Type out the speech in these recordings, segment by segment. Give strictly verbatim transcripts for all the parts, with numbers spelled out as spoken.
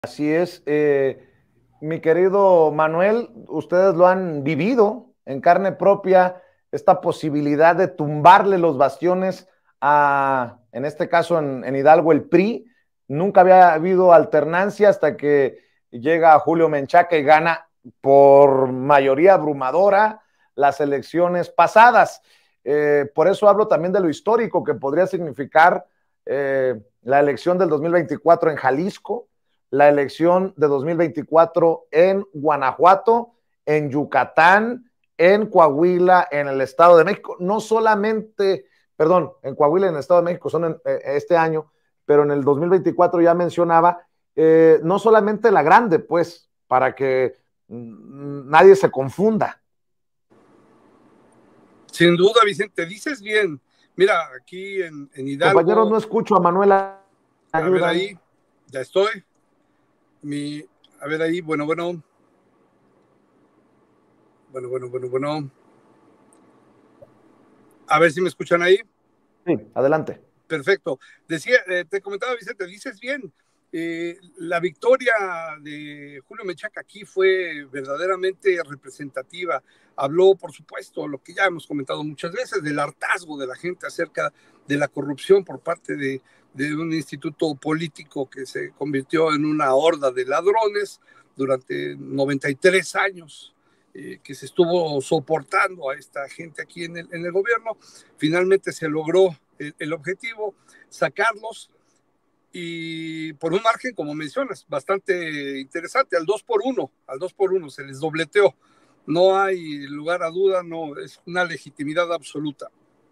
Así es, eh, mi querido Manuel, ustedes lo han vivido en carne propia, esta posibilidad de tumbarle los bastiones a, en este caso en, en Hidalgo, el P R I. Nunca había habido alternancia hasta que llega Julio Menchaca y gana por mayoría abrumadora las elecciones pasadas. Eh, por eso hablo también de lo histórico que podría significar eh, la elección del dos mil veinticuatro en Jalisco, la elección de dos mil veinticuatro en Guanajuato, en Yucatán, en Coahuila, en el Estado de México. No solamente, perdón, en Coahuila y en el Estado de México son en, eh, este año, pero en el dos mil veinticuatro ya mencionaba, eh, no solamente la grande, pues, para que mmm, nadie se confunda. Sin duda, Vicente, dices bien. Mira, aquí en, en Compañeros, Hidalgo, no escucho a Manuela. a ver Ayudan. ahí, ya estoy. Mi, a ver ahí, bueno, bueno. Bueno, bueno, bueno, bueno. A ver si me escuchan ahí. Sí, adelante. Perfecto. Decía, eh, te comentaba, Vicente, dices bien. Eh, la victoria de Julio Menchaca aquí fue verdaderamente representativa. Habló, por supuesto, lo que ya hemos comentado muchas veces, del hartazgo de la gente acerca de la corrupción por parte de, de un instituto político que se convirtió en una horda de ladrones durante noventa y tres años. Eh, que se estuvo soportando a esta gente aquí en el, en el gobierno. Finalmente se logró el, el objetivo, sacarlos, y por un margen, como mencionas, bastante interesante, al dos por uno, al dos por uno se les dobleteó. No hay lugar a duda, no, es una legitimidad absoluta.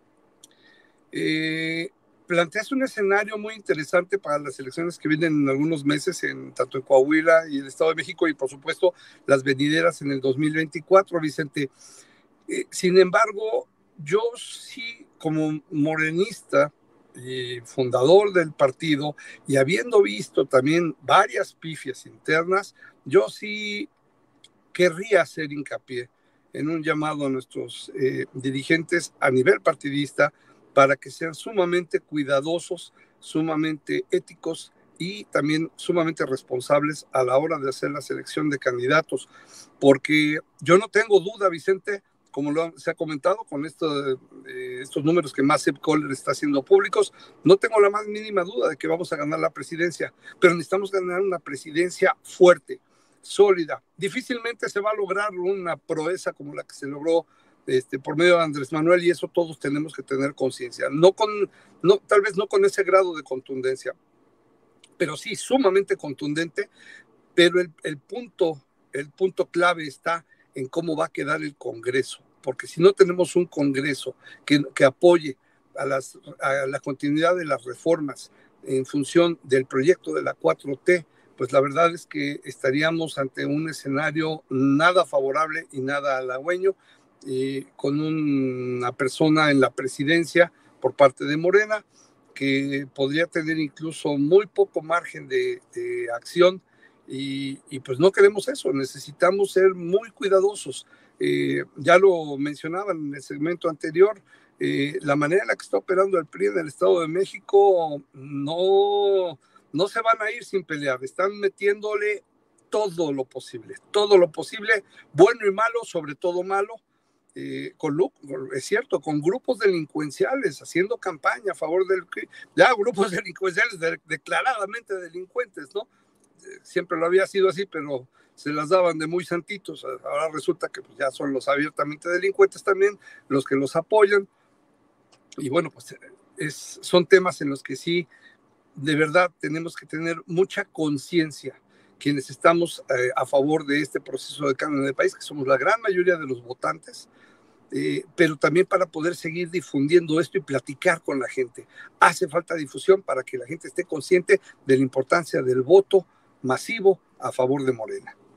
Eh, planteas un escenario muy interesante para las elecciones que vienen en algunos meses, en, tanto en Coahuila y el Estado de México, y por supuesto las venideras en el dos mil veinticuatro, Vicente. Eh, sin embargo, yo sí, como morenista, eh, fundador del partido, y habiendo visto también varias pifias internas, yo sí querría hacer hincapié en un llamado a nuestros eh, dirigentes a nivel partidista para que sean sumamente cuidadosos, sumamente éticos y también sumamente responsables a la hora de hacer la selección de candidatos, porque yo no tengo duda, Vicente, como lo se ha comentado con esto, eh, estos números que Massive Caller está haciendo públicos, no tengo la más mínima duda de que vamos a ganar la presidencia, pero necesitamos ganar una presidencia fuerte, sólida. Difícilmente se va a lograr una proeza como la que se logró este, por medio de Andrés Manuel, y eso todos tenemos que tener conciencia. No con, no, tal vez no con ese grado de contundencia, pero sí sumamente contundente, pero el, el punto, el punto clave está en cómo va a quedar el Congreso, porque si no tenemos un Congreso que, que apoye a, las, a la continuidad de las reformas en función del proyecto de la cuatro T, pues la verdad es que estaríamos ante un escenario nada favorable y nada halagüeño, eh, con una persona en la presidencia por parte de Morena que podría tener incluso muy poco margen de, de acción, y, y pues no queremos eso, necesitamos ser muy cuidadosos. Eh, ya lo mencionaban en el segmento anterior, eh, la manera en la que está operando el P R I en el Estado de México no, no se van a ir sin pelear, están metiéndole todo lo posible, todo lo posible, bueno y malo, sobre todo malo, eh, con, es cierto, con grupos delincuenciales haciendo campaña a favor del, ya grupos delincuenciales de, declaradamente delincuentes, ¿no? Siempre lo había sido así, pero se las daban de muy santitos. Ahora resulta que pues, ya son los abiertamente delincuentes también los que los apoyan. Y bueno, pues es, son temas en los que sí, de verdad, tenemos que tener mucha conciencia quienes estamos eh, a favor de este proceso de cambio en el país, que somos la gran mayoría de los votantes, eh, pero también para poder seguir difundiendo esto y platicar con la gente. Hace falta difusión para que la gente esté consciente de la importancia del voto masivo a favor de Morena.